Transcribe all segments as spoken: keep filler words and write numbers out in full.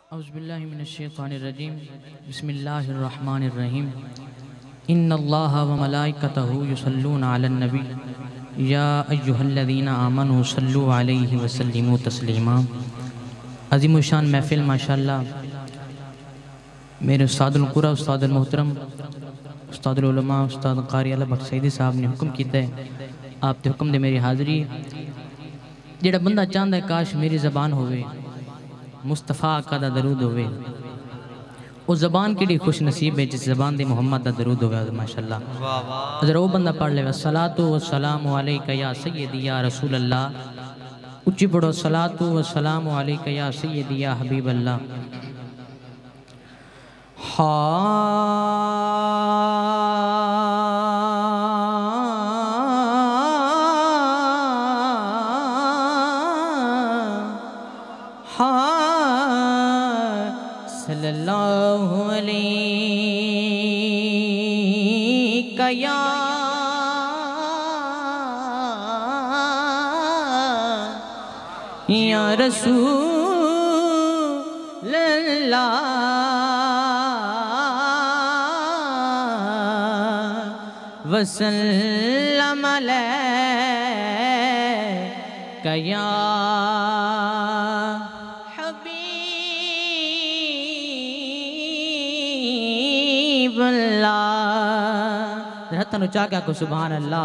اعوذ باللہ من الشیطان الرجیم بسم اللہ الرحمن الرحیم ان اللہ و ملائکتہ یصلون علی النبی یا ایہا الذین آمنوا صلوا علیہ وسلموا تسلیما۔ عظیم الشان محفل ماشاءاللہ میرے استاد القرآن استاد المحترم استاد العلماء استاد قاری علی بخش سیدی صاحب نے حکم کیتا ہے، آپ تے حکم دے میری حاضری جڑا بندہ چاہتا ہے کاش میری زبان ہوئے مصطفیٰ آقا دا درود ہوئے، وہ زبان کی خوش نصیب ہے جس زبان دے محمد دا درود ہوئے ماشاءاللہ۔ اگر وہ بندہ پڑھ لے الصلاۃ والسلام علیکہ یا سیدی یا رسول اللہ، اچھی پڑھو الصلاۃ والسلام علیکہ یا سیدی یا حبیب اللہ۔ صلی اللہ علیہ یا یا رسول اللہ وسلم علیکہ یا رہتن اچھا کیا کو سبحان اللہ۔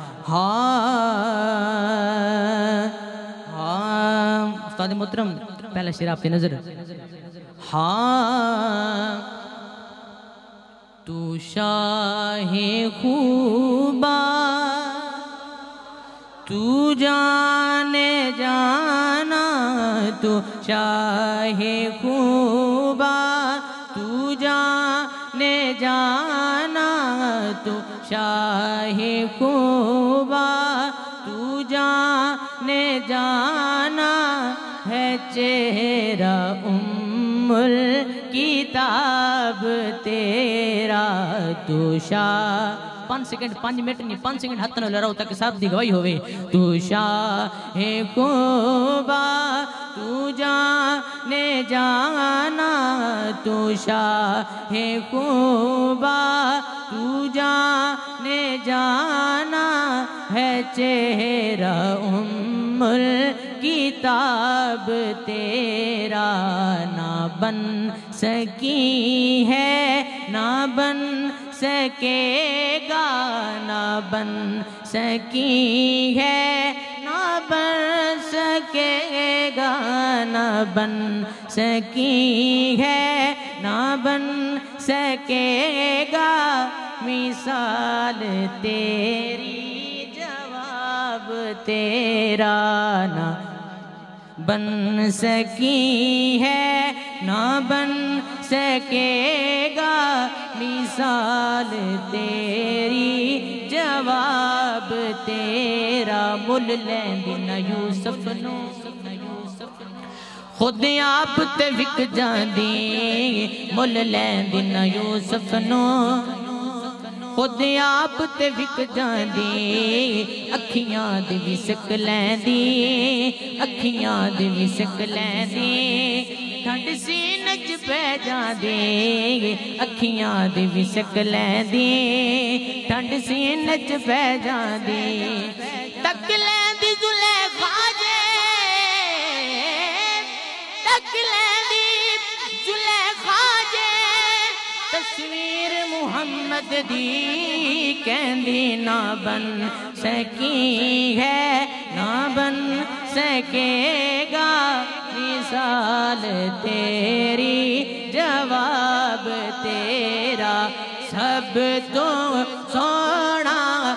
ہاں ہاں استاد محترم پہلا شعر آپ کی نظر۔ ہاں تو شاہ خوبا تو جانے جانا، تو شاہ خوبا تو جانے جانا، تو شاہ خوبا تو جانے جانا ہے، چہرہ ام الکتاب تیرا تو شاہ۔ پانچ سیکنڈ پانچ منٹ نہیں پانچ سیکنڈ ہاتھ نہ لڑاؤ تاکہ صاحب دی گواہی ہوئے۔ تو شاہ خوبا تو جانے جانا، تو شاہ خوبا تو جانے جانا ہے، چہرہ ام الکتاب تیرا نہ بن سکی ہے نہ بن سکے گا، نہ بن سکی ہے نہ بن سکے گا، نہ بن سکی ہے نہ بن سکے گا، مثال تیری جواب تیرا نہ بن سکی ہے نہ بن سکے گا، مثال تیری جواب تیرا۔ مل لیندی نہ یوسف نو خود آپ تے وک جاندی، مل لیندی نہ یوسف نو خود آپ تے وک جاندی، اکھیاں دی بھی سک لیندی اکھیاں دی بھی سک لیندی، ٹھنڈ سینہ چ پہ جاندی اکھیاں دی بھی سک لیندی، ٹھنڈ سینہ چ پہ جاندی، تک لیندی زلیخا جے تک لیندی زلیخا جے، تصویر محمد دی کہندی نہ بن سکی ہے نہ بن سکے گا، مثال تیری جواب تیرا۔ سب تو سونا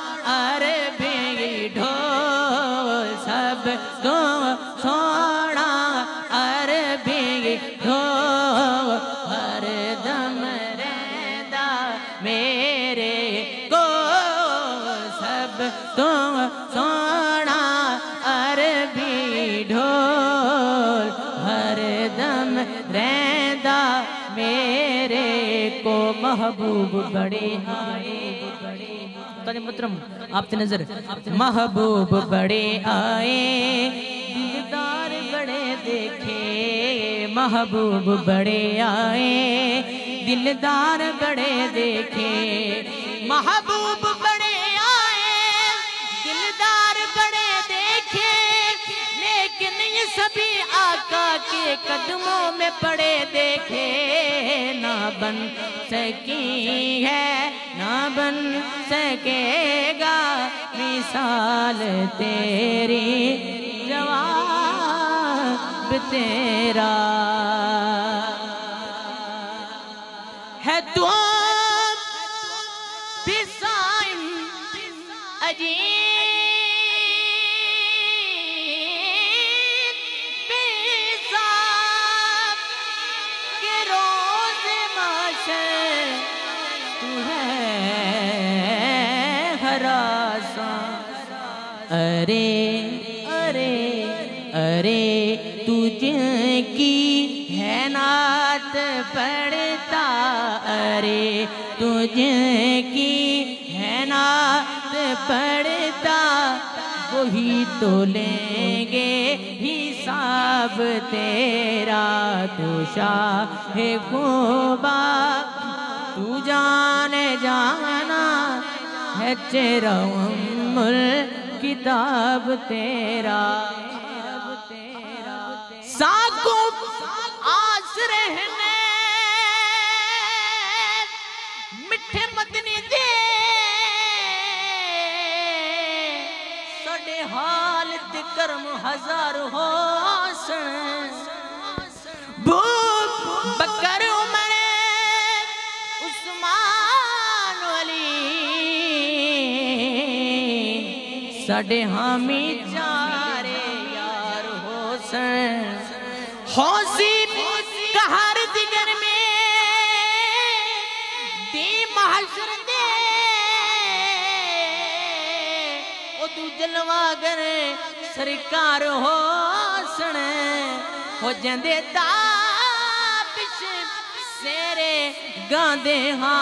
عربی ڈھول، سب تو سونا عربی ڈھول، ہر دم رہتا میرے کو، سب تو سونا عربی ڈھول، ہر دم رہتا میرے کو، محبوب بڑے آئے۔ استاد محترم آپ تے نظر، محبوب بڑے آئے دلدار بڑے دیکھے، محبوب بڑے آئے دلدار بڑے دیکھے محبوب بڑے آئے دلدار بڑے دیکھے لیکن یہ سبھی آقا کے قدموں میں پڑے دیکھے نہ بن سکی ہے نہ بن سکے گا مثال تیری جواب تیرا ہے تو بسائن عجیب بساب کے روز معاشر تو ہے ہراساں ارے ارے ارے تجھ کی ہے نعت پڑھتا ارے تجھ کی ہے نعت پڑھتا وہی تو لیں گے حساب تیرا تو شاہ خوبا تو جانے جانا ہے چہرہ ام الکتاب تیرا ساکوں آس رہنے مٹھے مدنی دے سڑے حالت کرم ہزار حسن بو بکر عمر عثمان علی سڑے حامی چارے یار حسن حوثی کہار دیگر میں دی محشر دے او تو جلواگر سرکار ہو سنے ہو جندے تابش سیرے گاندے ہاں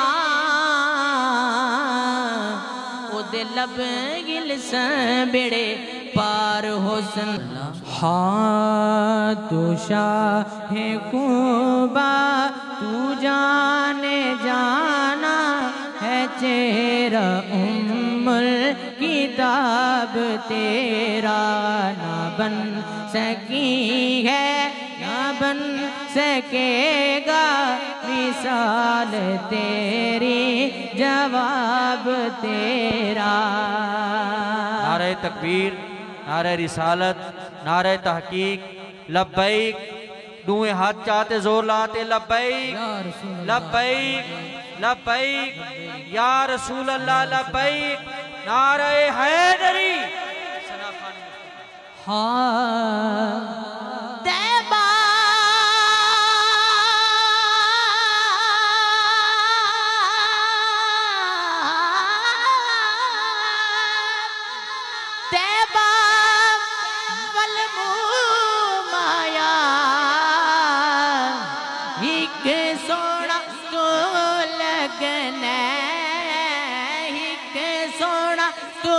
او دے لب گل سن بیڑے پار حسن ہاں تو شاہ خوبا تو جانے جانا ہے چہرہ ام الکتاب تیرا نہ بن سکی ہے نہ بن سکے گا مثال تیری جواب تیرا نعرہ تکبیر نعرہ رسالت نعرہ تحقیق لبیک دوئے ہاتھ چاہتے زور لاتے لبیک لبیک لبیک یا رسول اللہ لبیک نعرہ حیدری ہاں تیبہ تیبہ والمومایا ایک سوڑا تو لگنے ایک سوڑا تو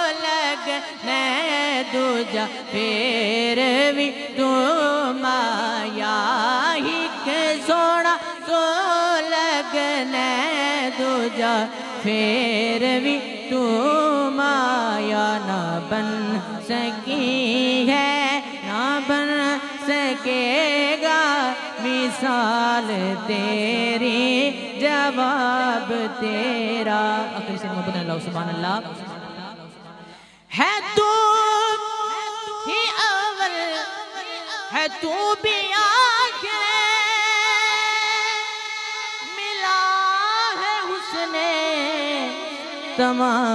لگنے دوجہ پھر بھی تو مایا ایک سوڑا تو لگنے دوجہ پھر بھی تو مایا نہ بن سکی ہے نہ بن سکے گا مثال تیری جواب تیرا آخری سے محبت اللہ سبحان اللہ ہے تو ہی اول ہے تو بھی آخر ملا ہے حسن تمام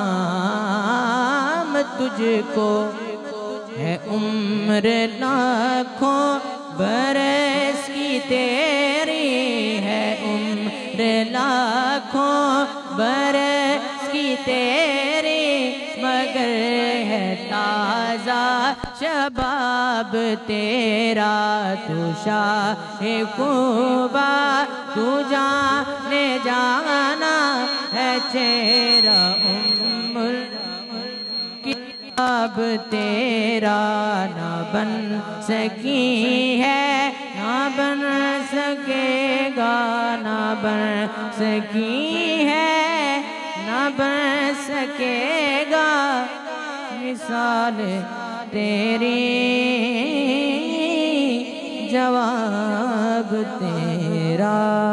تجھ کو ہے عمر لاکھوں برس کی تیری ہے عمر لاکھوں برس کی تیری مگر ہے تازہ شباب تیرا تو شاہ خوبا تو جانے جانا ہے چہرہ ام الکتاب تیرا نہ بن سکی ہے نہ بن سکی ہے نہ بن سکے گا مثال تیری جواب تیرا